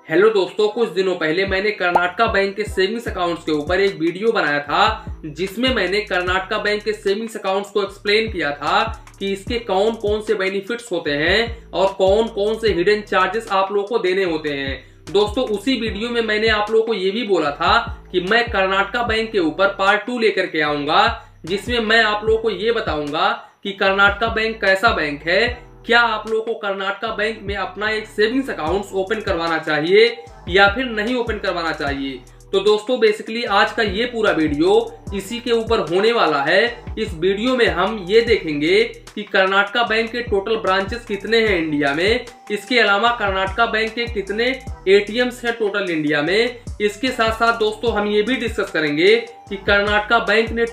Hello दोस्तों, कुछ दिनों पहले मैंने कर्नाटका बैंक के सेविंग्स अकाउंट्स के ऊपर एक वीडियो बनाया था जिसमें मैंने कर्नाटका बैंक के सेविंग्स अकाउंट्स को एक्सप्लेन किया था कि इसके कौन कौन से बेनिफिट्स होते हैं और कौन कौन से हिडन चार्जेस आप लोगों को देने होते हैं। दोस्तों, उसी वीडियो में मैंने आप लोगों को ये भी बोला था कि मैं कर्नाटका बैंक के ऊपर पार्ट 2 लेकर के आऊंगा, जिसमें मैं आप लोगों को ये बताऊंगा कि कर्नाटका बैंक कैसा बैंक है, क्या आप लोगों को कर्नाटका बैंक में अपना एक सेविंग्स अकाउंट ओपन करवाना चाहिए या फिर नहीं ओपन करवाना चाहिए। तो दोस्तों, बेसिकली आज का ये पूरा वीडियो इसी के ऊपर होने वाला है। इस वीडियो में हम ये देखेंगे कि कर्नाटका बैंक के टोटल ब्रांचेस कितने हैं इंडिया में, इसके अलावा कर्नाटका बैंक के कितने एटीएम्स हैं टोटल इंडिया में। इसके साथ साथ दोस्तों हम ये भी डिस्कस करेंगे कि कर्नाटका बैंक ने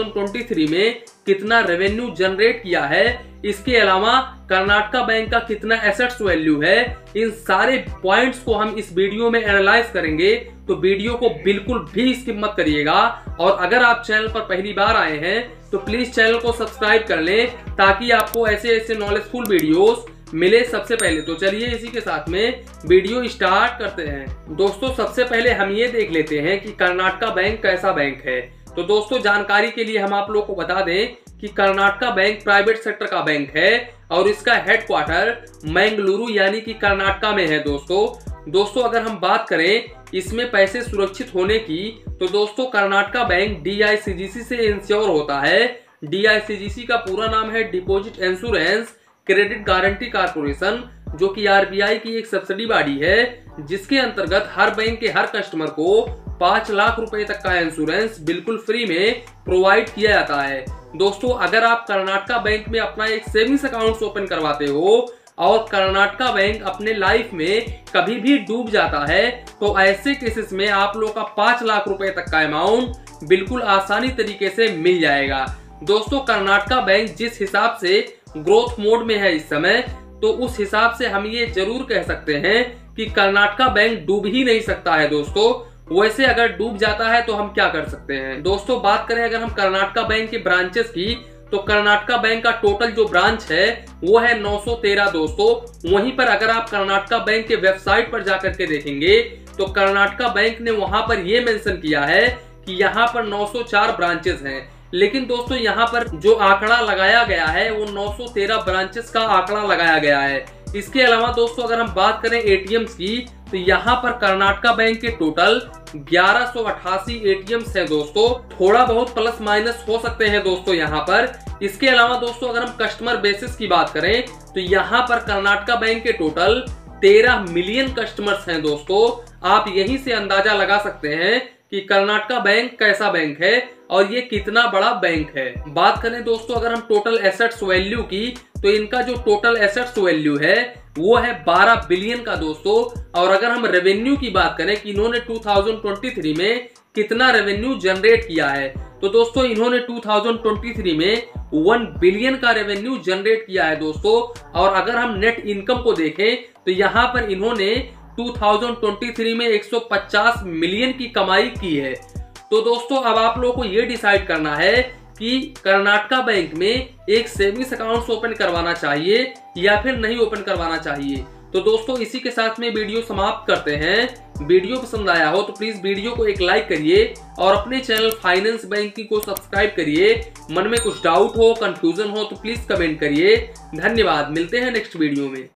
2023 में कितना रेवेन्यू जनरेट किया है, इसके अलावा कर्नाटका बैंक का कितना एसेट्स वैल्यू है। इन सारे पॉइंट्स को हम इस वीडियो में एनालाइज करेंगे, तो वीडियो को बिल्कुल भी स्किप मत करिएगा। और अगर आप चैनल पर पहली बार आए हैं तो प्लीज चैनल को सब्सक्राइब कर लें ताकि आपको ऐसे नॉलेजफुल वीडियोस मिले सबसे पहले। तो चलिए इसी के साथ में वीडियो स्टार्ट करते हैं। दोस्तों, सबसे पहले हम ये देख लेते हैं कि कर्नाटका बैंक कैसा बैंक है। तो दोस्तों, जानकारी के लिए हम आप लोगों को बता दें कि कर्नाटका बैंक प्राइवेट सेक्टर का बैंक है और इसका हेडक्वार्टर मंगलुरु यानी कि कर्नाटका में है। दोस्तों अगर हम बात करें इसमें पैसे सुरक्षित होने की, तो दोस्तों कर्नाटका बैंक DICGC से इंश्योर होता है। DICGC का पूरा नाम है deposit insurance credit guarantee corporation, जो कि RBI की एक सब्सिडी बॉडी है, जिसके अंतर्गत हर बैंक के हर कस्टमर को 5 लाख रुपए तक का इंश्योरेंस बिल्कुल फ्री में प्रोवाइड किया जाता है। दोस्तों, अगर आप कर्नाटका बैंक में अपना एक सेविंग्स अकाउंट ओपन करवाते हो और कर्नाटका बैंक अपने लाइफ में कभी भी डूब जाता है, तो ऐसे केसेस में आप लोग का 5 लाख रुपए तक का अमाउंट बिल्कुल आसानी तरीके से मिल जाएगा। दोस्तों, कर्नाटका बैंक जिस हिसाब से ग्रोथ मोड में है इस समय, तो उस हिसाब से हम ये जरूर कह सकते हैं कि कर्नाटका बैंक डूब ही नहीं सकता है। दोस्तों, वैसे अगर डूब जाता है तो हम क्या कर सकते हैं। दोस्तों, बात करें अगर हम कर्नाटका बैंक के ब्रांचेस की, तो कर्नाटका बैंक का टोटल जो ब्रांच है वो है 913। दोस्तों, वहीं पर अगर आप कर्नाटका बैंक के वेबसाइट पर जाकर के देखेंगे तो कर्नाटका बैंक ने वहां पर ये मेंशन किया है कि यहाँ पर 904 ब्रांचेस हैं। लेकिन दोस्तों, यहाँ पर जो आंकड़ा लगाया गया है वो 913 ब्रांचेस का आंकड़ा लगाया गया है। इसके अलावा दोस्तों अगर हम बात करें एटीएम्स की, तो यहाँ पर कर्नाटका बैंक के टोटल 1188 एटीएम्स हैं। दोस्तों, थोड़ा बहुत प्लस माइनस हो सकते हैं दोस्तों यहाँ पर। इसके अलावा दोस्तों अगर हम कस्टमर बेसिस की बात करें, तो यहाँ पर कर्नाटका बैंक के टोटल 13 मिलियन कस्टमर्स हैं। दोस्तों, आप यहीं से अंदाजा लगा सकते हैं कि कर्नाटका बैंक कैसा बैंक है और ये कितना बड़ा बैंक है। बात करें दोस्तों अगर हम टोटल एसेट्स वैल्यू की, तो इनका जो टोटल एसेट्स वैल्यू है वो है 12 बिलियन का। दोस्तों, और अगर हम रेवेन्यू की बात करें कि इन्होंने 2023 में कितना रेवेन्यू जनरेट किया है, तो दोस्तों इन्होंने 2023 में 1 बिलियन का रेवेन्यू जनरेट किया है। दोस्तों, और अगर हम नेट इनकम को देखें तो यहाँ पर इन्होंने 2023 में 150 मिलियन की कमाई की है। तो दोस्तों, अब आप लोगों को ये डिसाइड करना है कि कर्नाटका बैंक में एक सेविंग्स अकाउंट ओपन करवाना चाहिए या फिर नहीं ओपन करवाना चाहिए। तो दोस्तों, इसी के साथ में वीडियो समाप्त करते हैं। वीडियो पसंद आया हो तो प्लीज वीडियो को एक लाइक करिए और अपने चैनल फाइनेंस बैंकिंग को सब्सक्राइब करिए। मन में कुछ डाउट हो, कंफ्यूजन हो तो प्लीज कमेंट करिए। धन्यवाद, मिलते हैं नेक्स्ट वीडियो में।